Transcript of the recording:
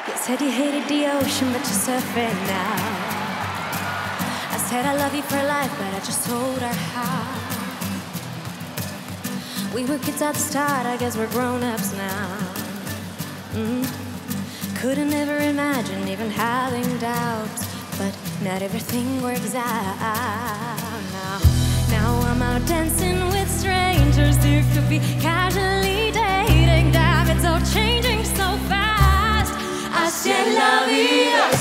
You said you hated the ocean, but you're surfing now. I said I love you for life, but I just told her how. We were kids at the start, I guess we're grown-ups now. Couldn't ever imagine even having doubts, but not everything works out now. Now I'm out dancing with strangers who could be casually dating. Damn, it's all changing so fast. I still love you.